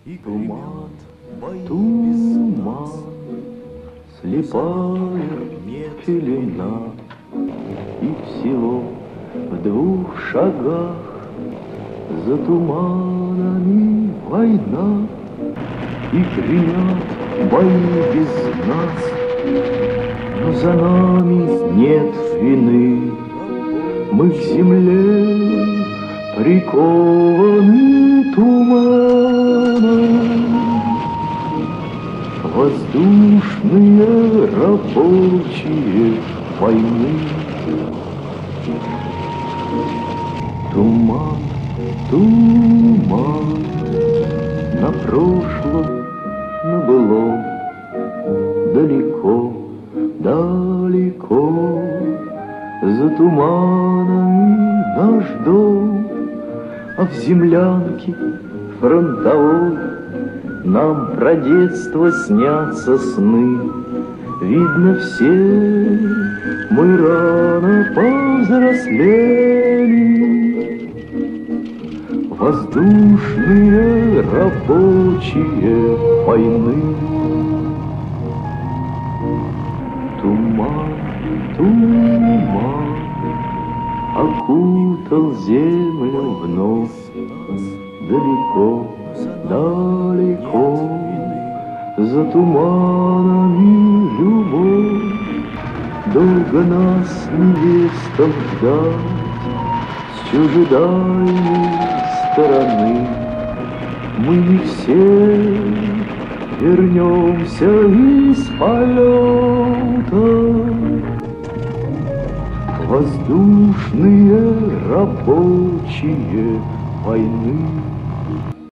Туман, туман, слепая пелена, и всего в 2 шагах за туманами война, и гремят бои без нас, но за нами нет вины. Мы к земле прикованы туманом, воздушные рабочие войны. Туман, туман, на прошлом, на былом, далеко, далеко, за туманами наш дом, а в землянке фронтовой нам про детство снятся сны. Видно, все мы рано повзрослели, воздушные рабочие войны. Туман, туман окутал землю вновь, далеко, далеко, за туманами любовь. Долго нас невестам ждать с чужедальной стороны. Мы не все вернемся из полета. Воздушные рабочие войны.